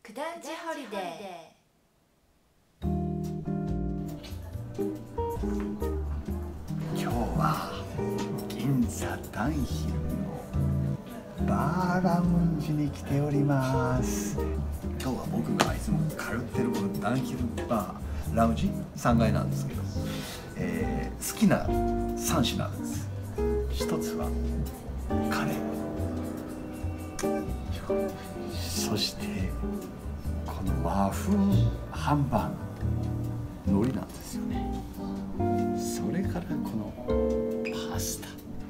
九段寺ホリデ今日は銀座ダンヒルのバーラウンジに来ております。今日は僕がいつも通ってるこのダンヒルバーラウンジ3階なんですけど、好きな3品なんです。一つはカレー、そしてこの和風ハンバーグ、海苔なんですよね。それからこのパスタ、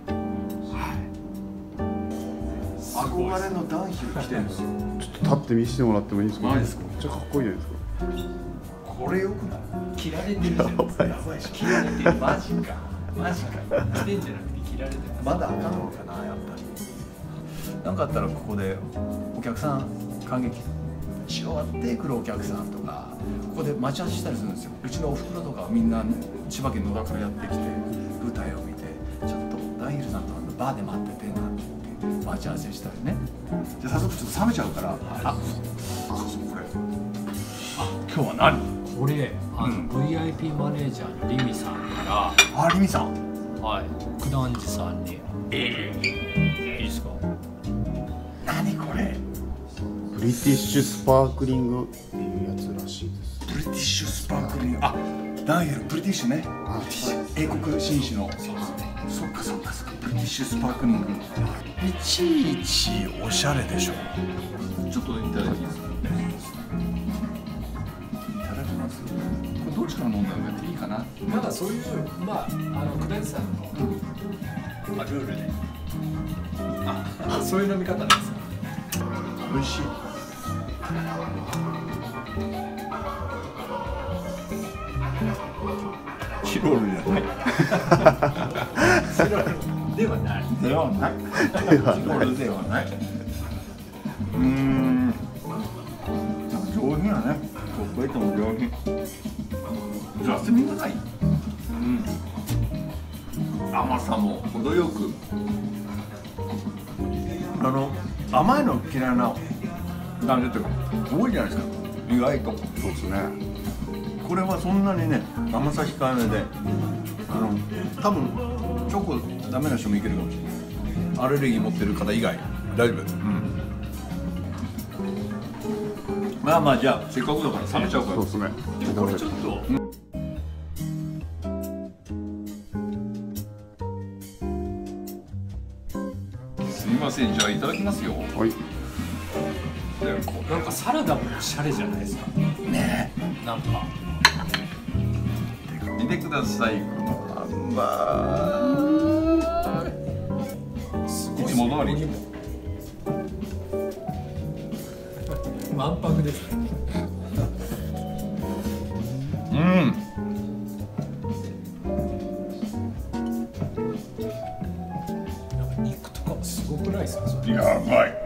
憧れのダンヒル来てるんですよ。 ちょっと立って見せてもらってもいいですか。 マジですか。 めっちゃかっこいいじゃないですか。 これよくない？ 切られてるじゃん。やばいし、切られてる。マジか。マジか。着てんじゃなくて切られてる。 まだあかんのかな、やっぱり。なんかあったらここでお客さん感激し終わってくるお客さんとか、ここで待ち合わせしたりするんですよ。うちのおふくろとかみんな千葉県野田からやってきて舞台を見て、ちょっとダンヒルさんとバーで待っててなんて言って待ち合わせしたりね。じゃあ早速ちょっと冷めちゃうから、そうこれ。今日は何？ これVIP マネージャーのリミさんかリミさん。 ら、はい、九段寺さんに。いいですか？ 何これ？ ブリティッシュスパークリングっていうやつらしいです。 ブリティッシュスパークリング。ダンヒルブリティッシュね。英国紳士の。 そうですね。 そっかそっかそっか。ブリティッシュスパークリング。いちいちおしゃれでしょ。ちょっといただきます。いただきます。これどっちから飲んだらいいかな。 なんかそういう九段寺さんのルールで、そういう飲み方なんですよ。 美味しい。チロルじゃない。 チロルではない。 ではない。チロルではない。上品やね。ここいつも上品。ジャスミンがない。甘さも程よく。甘いの嫌いな男性って多いじゃないですか。意外と。 そうですね。 これはそんなにね、甘さ控えめで、多分チョコダメな人もいけるかもしれない。アレルギー持ってる方以外大丈夫。まあじゃあせっかくだから冷めちゃうから。 そうですね。 これちょっと。 すみません、じゃあいただきますよ。 はい。 なんかサラダもおしゃれじゃないですか。 ねなんか。 見てください、このハンバーグ。いつも通り。 満泊ですね。なんか肉とかもすごくないですか？それ。 やばい。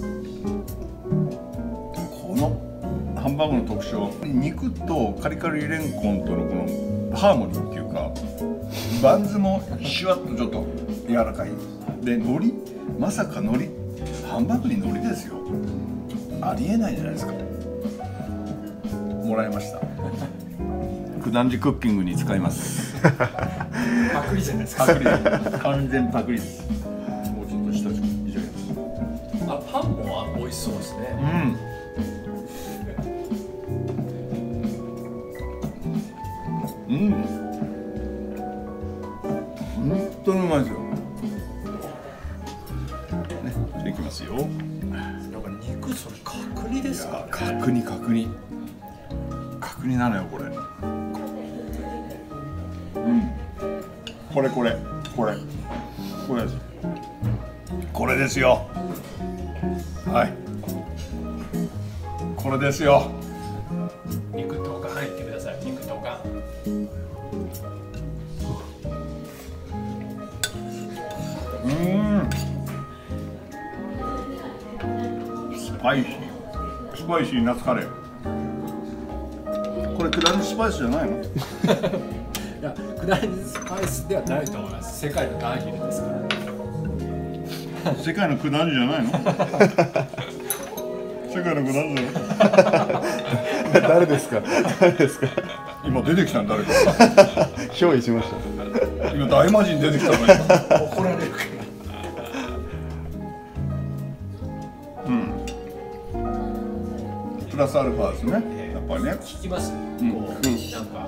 このハンバーグの特徴、肉とカリカリレンコンとのこのハーモニーっていうか、バンズもシュワッとちょっと柔らかいで、海苔、まさか海苔、ハンバーグに海苔ですよ。ありえないじゃないですか。もらいました。九段寺クッキングに使います。 パクリじゃないですか。 パクリ、完全パクリです。もうちょっと下地いただきます。 パンも美味しそうですね。本当にうまいですよ。ね、じゃあいきますよ。 なんか肉それ角煮ですか？ 角煮角煮なのよこれ。これですよ。はい。これですよ。 肉とか入ってください。肉とか。 スパイシーナッツカレー。これ九段スパイスじゃないの？ いや、九段スパイスではないと思います。世界のダンヒルですから。 世界の九段じゃないの？世世界の子なんだよ。 誰ですか。誰ですか。 今出てきたん誰か。 憑依しました。 今大魔神出てきたのに。怒られるから。うん。プラスアルファですね。やっぱりね。 聞きます。こうなんか。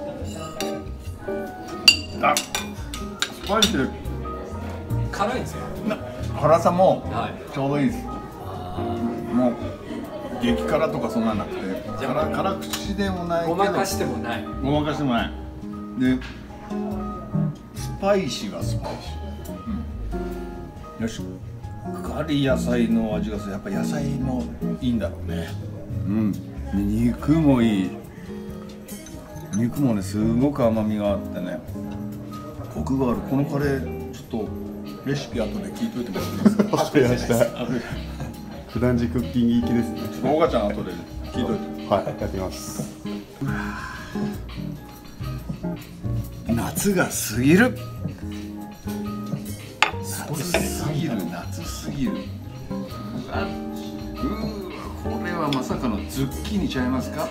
あ、スパイスで辛いんですよ。 辛さもはい。 ちょうどいいです。もう激辛とかそんなんなくて、辛口でもないけど、 ごまかしてもない。 ごまかしてもない。で、スパイシーはスパイシー。よし。ガリ野菜の味がする。やっぱ野菜もいいんだろうね。うん。で肉もいい。肉もねすごく甘みがあってね。コクがある。このカレーちょっとレシピ後で聞いといてもらっていいですか。 わかりました。普段時クッキング行きですね。 おがちゃん後で聞いといて。 はい、やってます。 夏が過ぎる。夏すぎる。夏すぎる。これはまさかのズッキーニちゃいますか。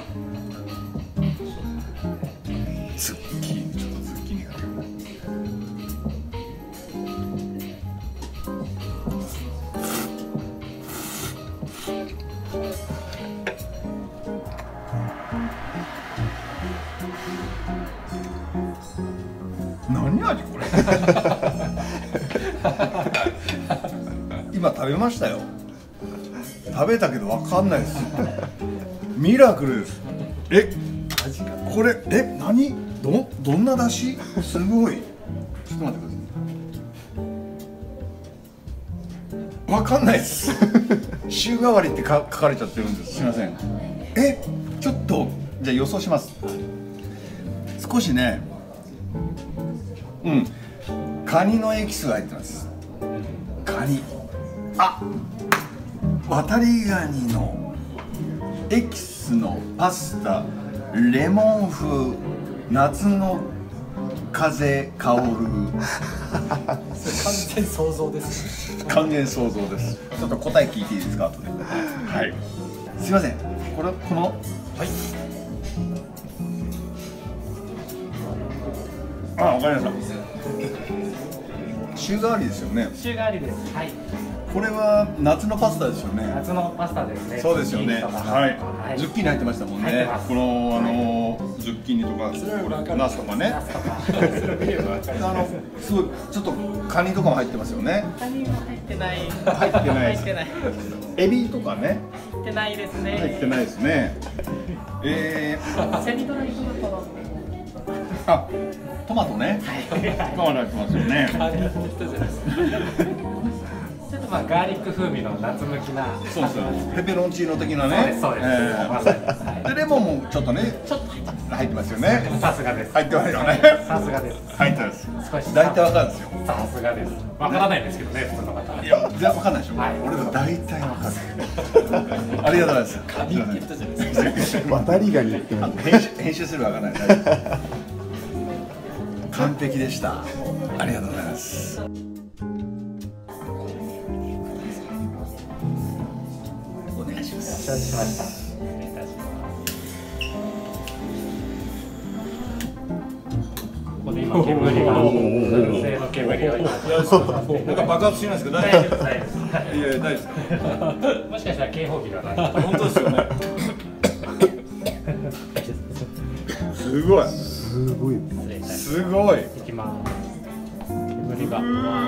ズッキーニ、ちょっとズッキーニが。何味これ。今食べましたよ。食べたけどわかんないです。ミラクルです。これ何どんな出汁。すごい。ちょっと待ってください。わかんないです。週替わりって書かれちゃってるんです。すみません。ちょっとじゃあ予想します。少しね、カニのエキスが入ってます。カニ。渡りガニのエキスのパスタ、レモン風、夏の風香る。 完全想像です。 完全想像です。ちょっと答え聞いていいですか後で。はい。すいません。このはい。わかりました。週替わりですよね。 週替わりです。はい。 これは夏のパスタですよね。 夏のパスタですね。 そうですよね。はい。ズッキーニ入ってましたもんね。このズッキーニとかナスとかね。すごいちょっとカニとかも入ってますよね。 カニは入ってない。 入ってない。エビとかね。 入ってないですね。 入ってないですね。 セミドライトマト。 トマトね。トマト入ってますよね。 ちょっとガーリック風味の夏向きな。 そうですよ。ペペロンチーノ的なね。 そうです。 でレモンもちょっとね。ちょっと入ってますよね。 さすがです。 入ってますよね。 さすがです。 入ってます。 少し。 大体わかるんですよ。 さすがです。わからないんですけどね、普通の方。 いや、全然わかんないでしょ。俺も大体わかる。ありがとうございます。 カニって言ったじゃないですか。 渡りガニって編集するわからない。完璧でした。ありがとうございます。お願いします。 承知しました。失礼いたします。ここで今煙が、燻製の煙が今。 なんか爆発しないですか。大丈夫です。いや、大丈夫ですか。 もしかしたら警報器がない。 本当ですよね。すごい。 すごい。 すごい。 いきます。煙が。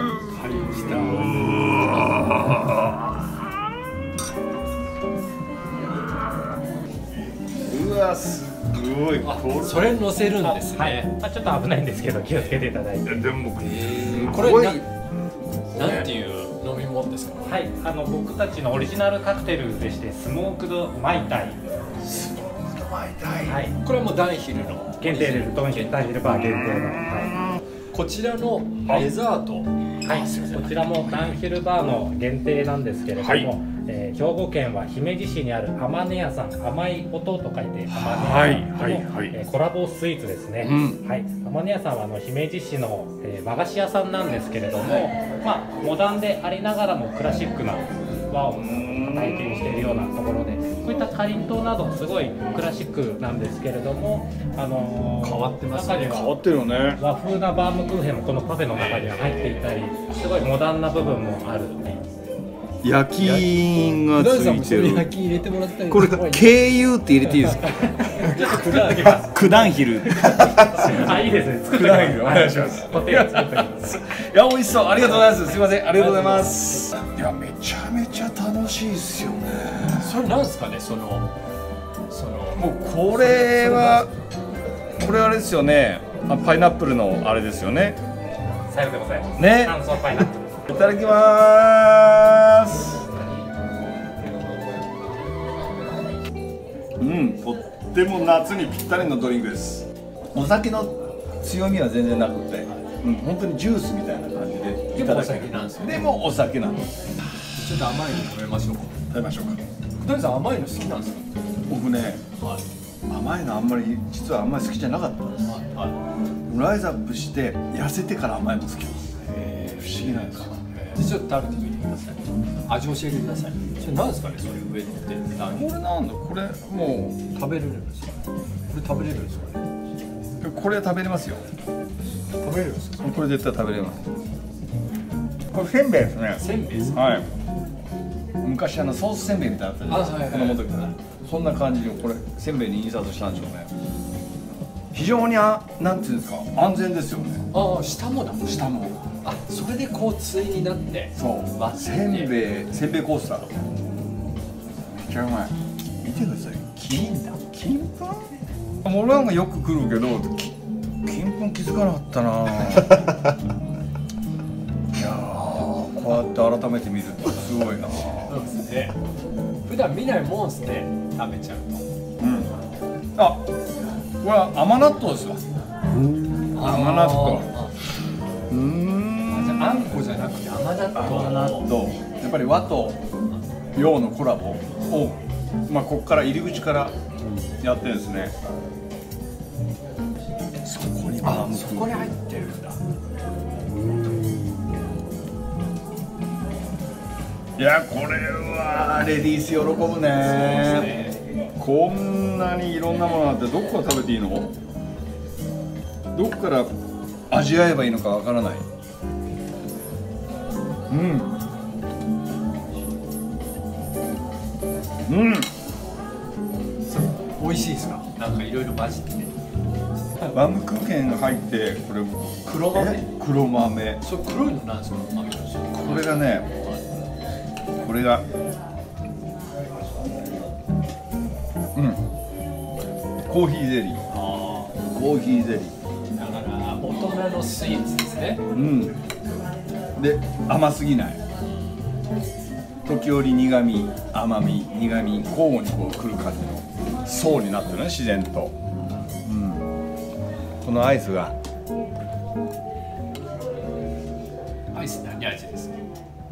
うわ、すごい。 それ乗せるんですはい。 ね。 ちょっと危ないんですけど、気をつけていただいて。 でも、 これなんていう飲み物ですか。 はい。僕たちのオリジナルカクテルでして、スモークドマイタイ。はい。 これはもうダンヒルの限定です。ダンヒルバー限定の。はい。 こちらのデザート。 はい。こちらもダンヒルバーの限定なんですけれども、兵庫県は姫路市にある天音屋さん、甘い音と書いて天音屋さんのコラボスイーツですね。はい。天音屋さんは姫路市の和菓子屋さんなんですけれども、まあモダンでありながらもクラシックな和を体験しているようなところで、こういったかりんとうなどすごいクラシックなんですけれども、 変わってますね。 中には変わってるよね。 和風なバームクーヘンもこのパフェの中には入っていたり、すごいモダンな部分もある。 焼き印がついてる。 焼き入れてもらったり。 これ KU って入れていいですか？ ちょっと作ってきます。 九段ヒル。 あ、いいですね。作ってきます。 お願いします。 固定を作ってきます。 いや、美味しそう。ありがとうございます。すいません、ありがとうございます。いや、めちゃめちゃ楽しいですよね。 それなんですかね、もうこれはあれですよね。パイナップルのあれですよね。 さようでございます。 ね。 乾燥パイナップル。 いただきます。とっても夏にぴったりのドリンクです。お酒の強みは全然なくて、本当にジュースみたいな感じでいただける。でもお酒なんです。 ちょっと甘いの食べましょうか。 食べましょうか。 小谷さん甘いの好きなんですか？ 僕ね、甘いのあんまり実はあんまり好きじゃなかったんです。ライズアップして痩せてから甘いの好きなんです。不思議なんですか。 ちょっと食べてみてください。味教えてください。それなんですかね、それ上にって。 これなんだ、これもう食べれるんですか？これ食べれるんですかね？ これ食べれますよ。 食べれるんですか？ これ絶対食べれます。これせんべいですね。 せんべいですか？ はい。昔ソースせんべいみたいなのあったじゃないですか。子供の時から。そんな感じのこれせんべいに印刷したんでしょうね。非常になんていうんですか、安全ですよね。 下もだ。 下も。 それでこう対になって。 そう。せんべいコースター。めっちゃうまい。見てください。 金だ。 金粉？俺なんかよく来るけど、金粉気づかなかったな。いやー、こうやって改めて見るとすごいな。 そうですね。普段見ないもんですね。食べちゃうと。 これは甘納豆ですわ。甘納豆。 じゃああんこじゃなくて甘納豆。 やっぱり和と洋のコラボを、ここから入り口からやってるんですね。そこに入ってるんだ。 いや、これはレディース喜ぶね。こんなにいろんなものあって、どこから食べていいの？どこから味わえばいいのかわからない。 美味しいですか？なんかいろいろ混じって。 バームクーヘンが入って、これ黒豆。 それ黒いのなんですか？ これがね、これがコーヒーゼリー。コーヒーゼリー。 だから大人のスイーツですね。 で、甘すぎない。時折苦味、甘み、苦味、交互にこう来る感じの層になってるね、自然と。このアイスが。 アイス何味ですか？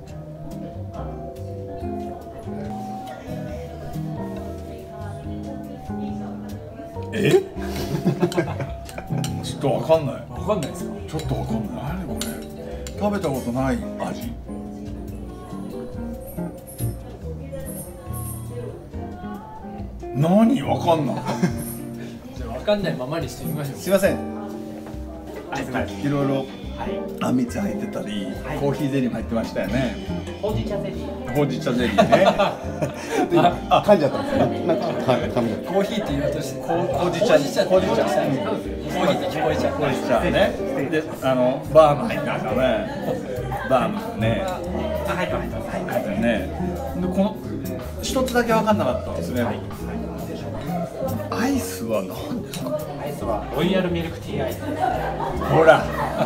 ちょっとわかんない。 わかんないですか？ ちょっとわかんない。何これ。食べたことない味。何わかんない。 じゃあわかんないままにしてみましょう。 すいません。 アイスがいろいろあんみつ入ってたり、コーヒーゼリーも入ってましたよね。 ほうじ茶ゼリー。 ほうじ茶ゼリーね。 噛んじゃったんですね。なんか噛んじゃった。 コーヒーって言おうとして、 ほうじ茶。 コーヒーって聞こえちゃう。 ほうじ茶ね。で、バーム入ってますよね。バームね。 入ってます。 入ってね。で、この一つだけ分かんなかったんですね。アイスは何ですか？ アイスはロイヤルミルクティーアイス。 ほら。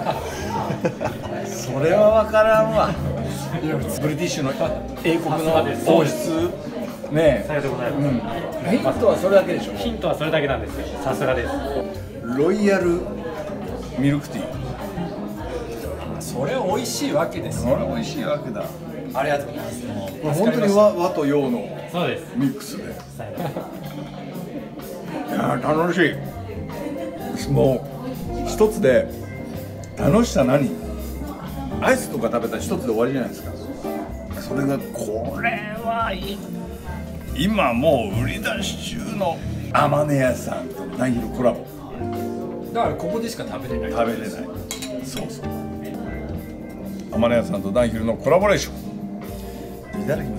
それは分からんわ。ブリティッシュの英国の王室ね。 さようでございます。 ヒントはそれだけでしょ。 ヒントはそれだけなんですよ。さすがです。 ロイヤルミルクティー。 それ美味しいわけですよ。 それ美味しいわけだ。 ありがとうございます。 これ本当に和と洋のそうです。 ミックスで。 さようでございます。 いやー、楽しい。もう一つで楽しさ何？アイスとか食べたら一つで終わりじゃないですか。 それがこれはい今もう売り出し中の天音屋さんとダンヒルコラボ。 だからここでしか食べれない。 食べれない。そうそう。天音屋さんとダンヒルのコラボレーション。いただきます。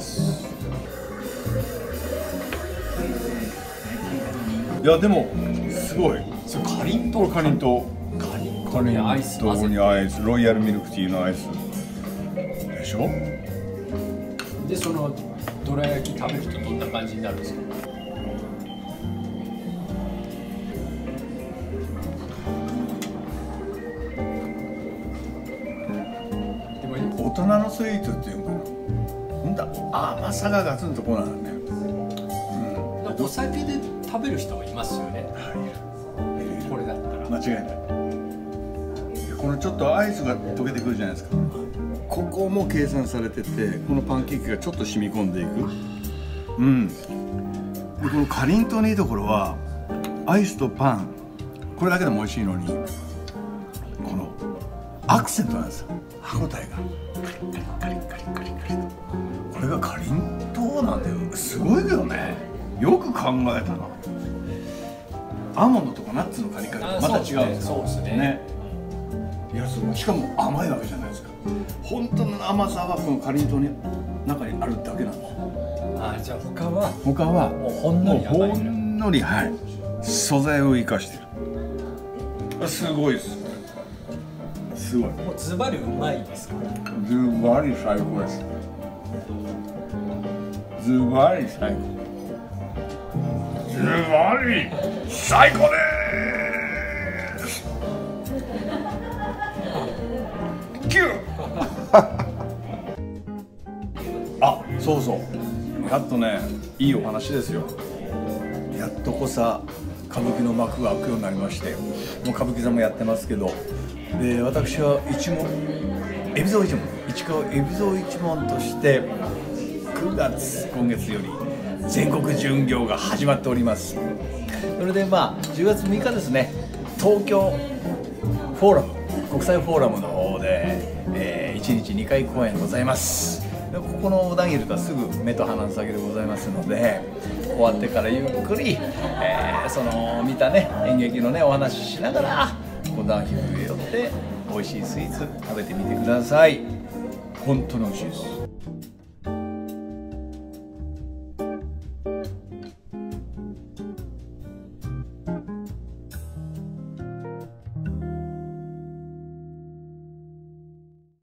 いやでもすごい。 それかりんとう。 かりんとう。 かりんとうにアイス混ぜて。 アイス、ロイヤルミルクティーのアイスでしょ。 でそのどら焼き食べるとどんな感じになるんですか。でも大人のスイーツっていうのかな。ほんだ甘さがガツンとこうなのね。 お酒で食べる人もいますよね。これだったら間違いない。このちょっとアイスが溶けてくるじゃないですか。ここも計算されてて、このパンケーキがちょっと染み込んでいく。うん。でこのかりんとうのいいところはアイスとパンこれだけでも美味しいのに、このアクセントなんですよ。歯ごたえがカリカリカリカリカリカリと。これがかりんとうなんだよ。すごいけどね。よく考えたな。アーモンドとかナッツのカリカリとまた違うんですよ。 そうですね。 いや、しかも甘いわけじゃないですか。本当の甘さはこのかりんとうの中にあるだけなんですよ。 あ、じゃあ他はもうほんのり甘い。 ほんのり、はい、素材を生かしてる。すごいです。すごい。 もうズバリうまいですか。 ズバリ最高です。ズバリ最高。ズバリ最高です。キューあ、そうそう。やっとね、いいお話ですよ。やっとこさ歌舞伎の幕が開くようになりまして、もう歌舞伎座もやってますけど、で私は一門、海老蔵一門、市川海老蔵一門として今月より全国巡業が始まっております。それで10月6日ですね、東京フォーラム、国際フォーラムの方で、1日2回公演ございます。ここのダンヒルとはすぐ目と鼻の先でございますので、終わってからゆっくり、その見たね演劇のねお話ししながらこのダンヒルへ寄って美味しいスイーツ食べてみてください。本当に美味しいです。